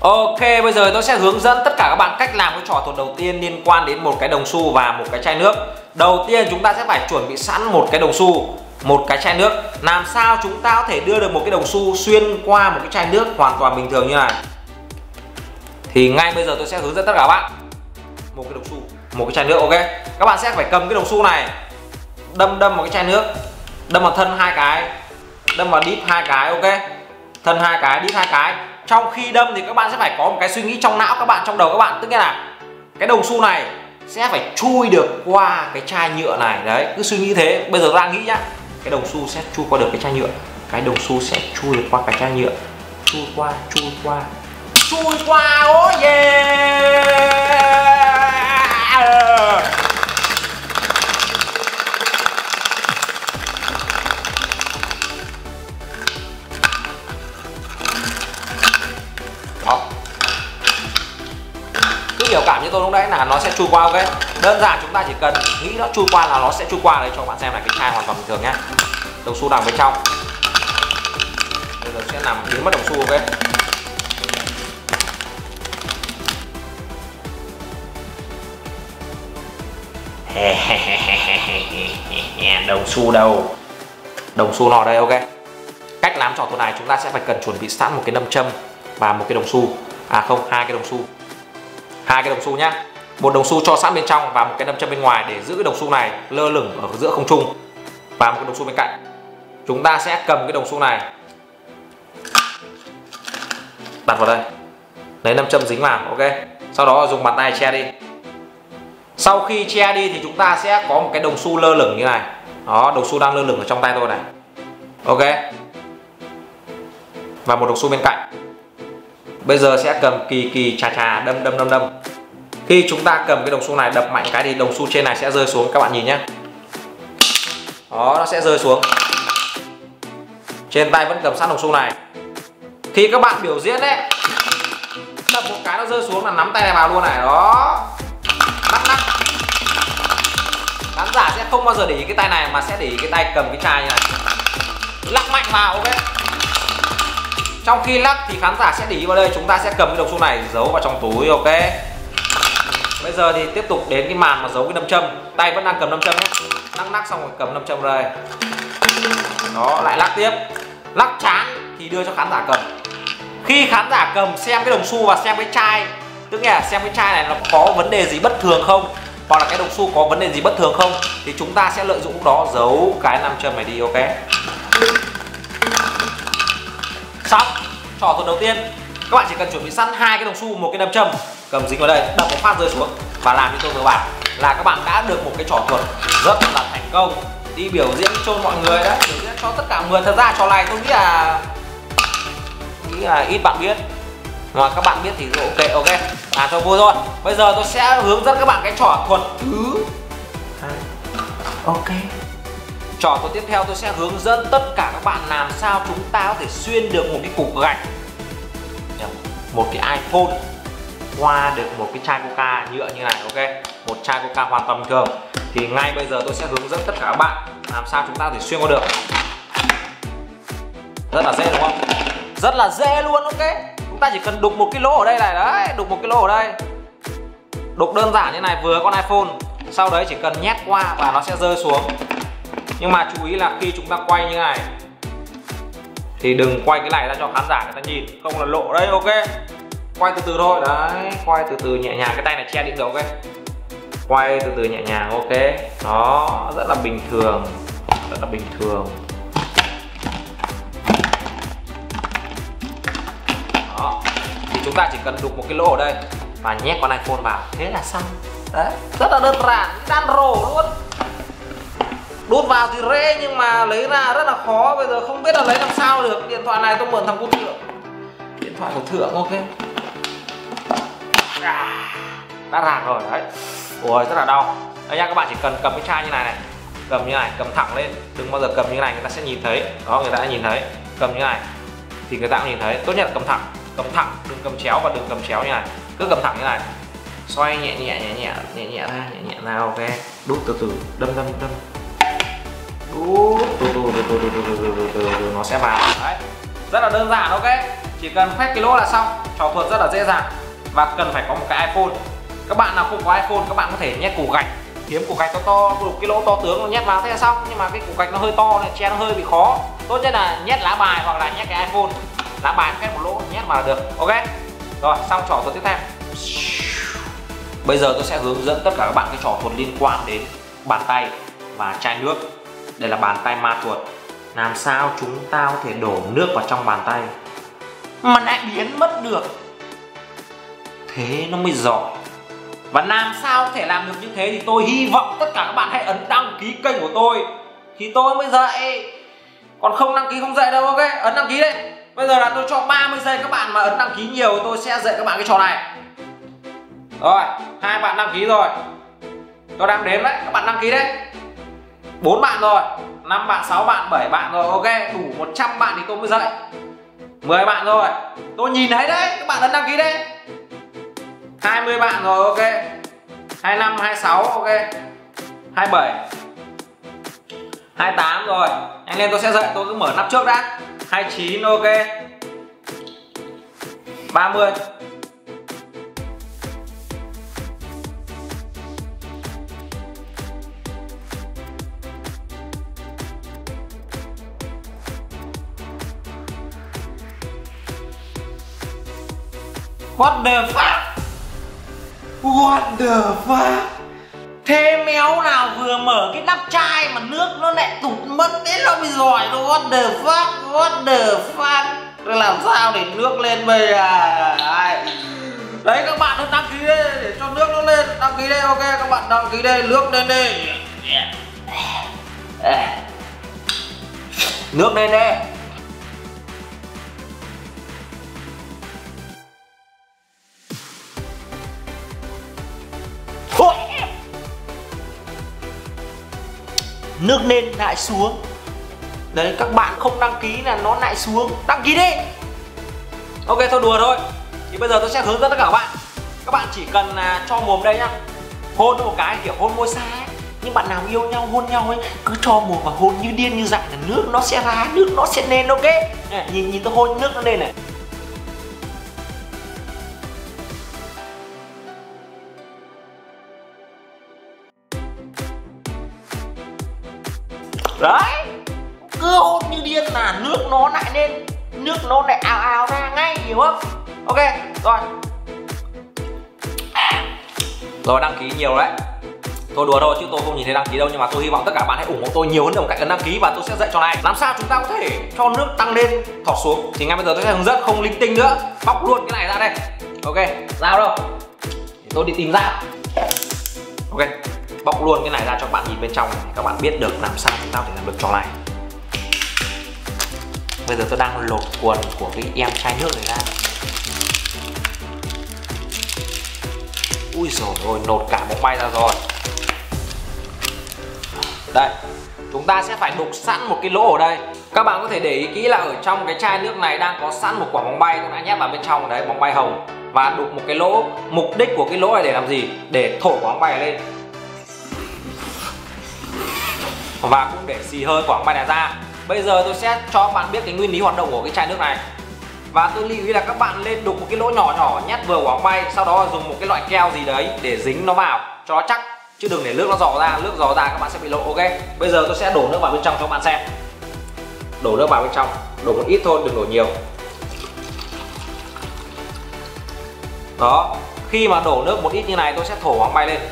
Ok, bây giờ tôi sẽ hướng dẫn tất cả các bạn cách làm cái trò thuật đầu tiên liên quan đến một cái đồng xu và một cái chai nước. Đầu tiên chúng ta sẽ phải chuẩn bị sẵn một cái đồng xu, một cái chai nước. Làm sao chúng ta có thể đưa được một cái đồng xu xuyên qua một cái chai nước hoàn toàn bình thường như này. Thì ngay bây giờ tôi sẽ hướng dẫn tất cả các bạn một cái đồng xu, một cái chai nước. Ok, các bạn sẽ phải cầm cái đồng xu này, đâm vào cái chai nước, đâm vào thân 2 cái, đâm vào đít 2 cái. Ok, thân 2 cái, đít 2 cái. Trong khi đâm thì các bạn sẽ phải có một cái suy nghĩ trong não các bạn, trong đầu các bạn, tức là cái đồng xu này sẽ phải chui được qua cái chai nhựa này. Đấy, cứ suy nghĩ thế. Bây giờ ra nghĩ nhá, cái đồng xu sẽ chui qua được cái chai nhựa, cái đồng xu sẽ chui được qua cái chai nhựa, chui qua, oh yeah. Đó, cứ hiểu cảm như tôi lúc nãy là nó sẽ chui qua. Ok, đơn giản chúng ta chỉ cần nghĩ nó chui qua là nó sẽ chui qua. Đây cho các bạn xem này, cái chai hoàn toàn bình thường nhá, đồng xu nằm bên trong. Bây giờ sẽ làm biến mất đồng xu. Ok, đồng xu đâu, đồng xu nó đây. Ok, cách làm trò thuật này chúng ta sẽ phải cần chuẩn bị sẵn một cái nâm châm và một cái đồng xu, hai cái đồng xu nhá. Một đồng xu cho sẵn bên trong và một cái nâm châm bên ngoài để giữ cái đồng xu này lơ lửng ở giữa không trung, và một cái đồng xu bên cạnh. Chúng ta sẽ cầm cái đồng xu này đặt vào đây, lấy nâm châm dính vào. Ok, sau đó dùng bàn tay che đi. Sau khi che đi thì chúng ta sẽ có một cái đồng xu lơ lửng như này. Đó, đồng xu đang lơ lửng ở trong tay tôi này. Ok, và một đồng xu bên cạnh. Bây giờ sẽ cầm kỳ chà đâm. Khi chúng ta cầm cái đồng xu này đập mạnh cái thì đồng xu trên này sẽ rơi xuống, các bạn nhìn nhé. Đó, nó sẽ rơi xuống. Trên tay vẫn cầm sẵn đồng xu này. Khi các bạn biểu diễn đấy, đập một cái nó rơi xuống là nắm tay này vào luôn này. Đó, nắc. Khán giả sẽ không bao giờ để ý cái tay này mà sẽ để ý cái tay cầm cái chai như này. Lắc mạnh vào. Ok, trong khi lắc thì khán giả sẽ để ý vào đây. Chúng ta sẽ cầm cái đồng xu này giấu vào trong túi. Ok, bây giờ thì tiếp tục đến cái màn mà giấu cái nâm châm. Tay vẫn đang cầm nâm châm nhé, lắc xong rồi cầm nâm châm ra đây. Đó, lại lắc tiếp. Lắc chán thì đưa cho khán giả cầm. Khi khán giả cầm xem cái đồng xu và xem cái chai, tức là xem cái chai này nó có vấn đề gì bất thường không, hoặc là cái đồng xu có vấn đề gì bất thường không, thì chúng ta sẽ lợi dụng lúc đó giấu cái nam châm này đi. Ok, xong trò thuật đầu tiên. Các bạn chỉ cần chuẩn bị sẵn 2 cái đồng xu, một cái nam châm, cầm dính vào đây, đập một phát rơi xuống và làm như tôi vừa bảo là các bạn đã được một cái trò thuật rất là thành công, đi biểu diễn cho mọi người đấy, biểu diễn cho tất cả mọi người. Thật ra trò này tôi nghĩ là ít bạn biết, mà các bạn biết thì ok, làm cho vui thôi. Bây giờ tôi sẽ hướng dẫn các bạn cái trò thuật thứ 2. Ok, trò thuật tiếp theo tôi sẽ hướng dẫn tất cả các bạn làm sao chúng ta có thể xuyên được một cái cục gạch, một cái iPhone qua được một cái chai Coca nhựa như này. Ok, một chai Coca hoàn toàn bình thường. Thì ngay bây giờ tôi sẽ hướng dẫn tất cả các bạn làm sao chúng ta có thể xuyên qua được. Rất là dễ đúng không? Rất là dễ luôn. Ok, chúng ta chỉ cần đục một cái lỗ ở đây này. Đấy, đục một cái lỗ ở đây, đục đơn giản như này, vừa con iPhone. Sau đấy chỉ cần nhét qua và nó sẽ rơi xuống. Nhưng mà chú ý là khi chúng ta quay như này thì đừng quay cái này ra cho khán giả người ta nhìn, không là lộ đây. Ok, quay từ từ thôi. Đấy, quay từ từ nhẹ nhàng, cái tay này che định được. Ok, quay từ từ nhẹ nhàng. Ok, đó, rất là bình thường, rất là bình thường. Đó, thì chúng ta chỉ cần đục một cái lỗ ở đây và nhét con iPhone vào, thế là xong. Đấy, rất là đơn giản, đan rổ luôn. Đút vào thì rê nhưng mà lấy ra rất là khó. Bây giờ không biết là lấy làm sao được. Điện thoại này tôi mượn thằng cô Thượng, điện thoại của Thượng. Ok, đã rạc rồi đấy. Ôi, rất là đau. Đây nha, các bạn chỉ cần cầm cái chai như này, cầm như này, cầm thẳng lên, đừng bao giờ cầm như này người ta sẽ nhìn thấy. Đó, người ta đã nhìn thấy. Cầm như này thì người ta cũng nhìn thấy. Tốt nhất là cầm thẳng, đừng cầm chéo và đừng cầm chéo như này. Cứ cầm thẳng như này, xoay nhẹ ra. Ok, đút từ từ, đâm. Từ nó sẽ vào. Đấy, rất là đơn giản. Ok, chỉ cần khoét cái lỗ là xong. trò thuật rất là dễ dàng và cần phải có một cái iPhone. Các bạn nào không có iPhone, các bạn có thể nhét củ gạch, kiếm củ gạch to một cái lỗ to tướng nhét vào thế là xong. Nhưng mà cái củ gạch nó hơi to này, che nó hơi bị khó. Tốt nhất là nhét lá bài hoặc là nhét cái iPhone. Lá bài phép một lỗ nhét vào là được. Ok. Rồi, xong trò thuật tiếp theo. Bây giờ tôi sẽ hướng dẫn tất cả các bạn cái trò thuật liên quan đến bàn tay và chai nước. Đây là bàn tay ma thuật. Làm sao chúng ta có thể đổ nước vào trong bàn tay mà lại biến mất được, thế nó mới giỏi. Và làm sao có thể làm được như thế thì tôi hy vọng tất cả các bạn hãy ấn đăng ký kênh của tôi thì tôi mới dạy. Còn không đăng ký không dạy đâu. Ok, ấn đăng ký đây. Bây giờ là tôi cho 30 giây, các bạn mà ấn đăng ký nhiều tôi sẽ dạy các bạn cái trò này. Rồi, 2 bạn đăng ký rồi. Tôi đang đếm đấy, các bạn đăng ký đấy. 4 bạn rồi, 5 bạn, 6 bạn, 7 bạn rồi. Ok, đủ 100 bạn thì tôi mới dạy. 10 bạn rồi, tôi nhìn thấy đấy, các bạn ấn đăng ký đấy. 20 bạn rồi. Ok, 25, 26. Ok, 27, 28 rồi. Anh lên tôi sẽ dạy, tôi cứ mở nắp trước đã. 29. Ok, 30. What the fuck? What the fuck? Thế méo nào vừa mở cái nắp chai mà nước nó lại tụt mất, thế nó bị giỏi rồi. What the fuck? What the fuck? Tôi làm sao để nước lên bây giờ? Đấy, các bạn ấn đăng ký đây để cho nước nó lên. Đăng ký đây. Ok, các bạn đăng ký đây, nước lên đây. Nước lên đây. Nước lên lại xuống. Đấy, các bạn không đăng ký là nó lại xuống. Đăng ký đi. Ok, thôi đùa thôi. Thì bây giờ tôi sẽ hướng dẫn tất cả các bạn. Các bạn chỉ cần cho mồm đây nhá, hôn một cái kiểu hôn môi xa ấy. Nhưng bạn nào yêu nhau, hôn nhau ấy, cứ cho mồm và hôn như điên như dại là nước nó sẽ ra, nước nó sẽ lên. Ok, nhìn tôi hôn nước nó lên này. Đấy, cứ hôn như điên là nước nó lại lên, nước nó lại ào ào ra ngay, hiểu không? Ok, rồi. Rồi, đăng ký nhiều đấy. Tôi đùa thôi chứ tôi không nhìn thấy đăng ký đâu, nhưng mà tôi hy vọng tất cả bạn hãy ủng hộ tôi nhiều hơn bằng cách ấn đăng ký và tôi sẽ dạy trò này. Làm sao chúng ta có thể cho nước tăng lên, thọt xuống thì ngay bây giờ tôi sẽ hướng dẫn, không linh tinh nữa. Bóc luôn cái này ra đây. Ok, dao đâu? Để tôi đi tìm dao. Ok, bóc luôn cái này ra cho các bạn nhìn bên trong này. Các bạn biết được làm sao chúng ta có thể làm được trò này. Bây giờ tôi đang lột quần của cái em chai nước này ra. Ui dồi ôi, lột cả bóng bay ra rồi. Đây, chúng ta sẽ phải đục sẵn một cái lỗ ở đây. Các bạn có thể để ý kỹ là ở trong cái chai nước này đang có sẵn một quả bóng bay. Tôi đã nhét vào bên trong đấy, bóng bay hồng. Và đục một cái lỗ. Mục đích của cái lỗ này để làm gì? Để thổi quả bóng bay lên. Và cũng để xì hơi quả bóng bay này ra. Bây giờ tôi sẽ cho các bạn biết cái nguyên lý hoạt động của cái chai nước này. Và tôi lưu ý là các bạn lên đục một cái lỗ nhỏ nhỏ, nhét vừa quả bóng bay. Sau đó dùng một cái loại keo gì đấy để dính nó vào cho nó chắc. Chứ đừng để nước nó rò ra, nước rò ra các bạn sẽ bị lộ. Ok, bây giờ tôi sẽ đổ nước vào bên trong cho các bạn xem. Đổ nước vào bên trong, đổ một ít thôi, đừng đổ nhiều. Đó, khi mà đổ nước một ít như này tôi sẽ thổi bóng bay lên.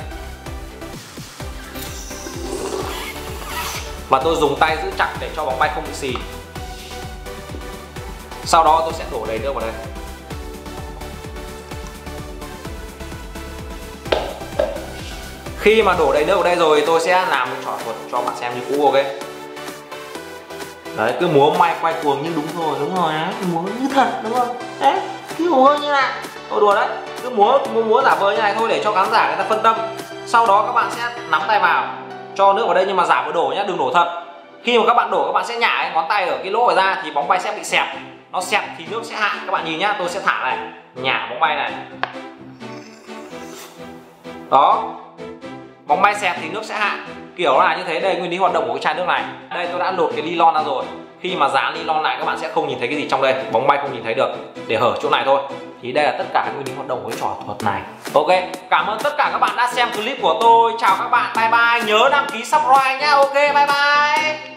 Và tôi dùng tay giữ chặt để cho bóng bay không bị xì. Sau đó tôi sẽ đổ đầy nước vào đây. Khi mà đổ đầy nước vào đây rồi tôi sẽ làm một trò thuật cho bạn xem như cũ. Ok, đấy, cứ múa may quay cuồng nhưng đúng rồi đấy, múa như thật đúng không? Đấy, cứ múa như này, tôi đùa đấy, cứ múa giả vờ như này thôi để cho khán giả người ta phân tâm. Sau đó các bạn sẽ nắm tay vào, cho nước vào đây nhưng mà giả vờ đổ nhá, đừng đổ thật. Khi mà các bạn đổ, các bạn sẽ nhả cái ngón tay ở cái lỗ này ra thì bóng bay sẽ bị xẹp. Nó xẹp thì nước sẽ hạ. Các bạn nhìn nhá, tôi sẽ thả này, nhả bóng bay này. Đó, bóng bay xẹp thì nước sẽ hạ. Kiểu là như thế. Đây nguyên lý hoạt động của cái chai nước này. Đây tôi đã lột cái nylon ra rồi. Khi mà dán nylon lại các bạn sẽ không nhìn thấy cái gì trong đây, bóng bay không nhìn thấy được, để hở chỗ này thôi. Thì đây là tất cả nguyên lý hoạt động của cái trò thuật này. Ok, cảm ơn tất cả các bạn đã xem clip của tôi. Chào các bạn, bye bye. Nhớ đăng ký subscribe nhá. Ok, bye bye.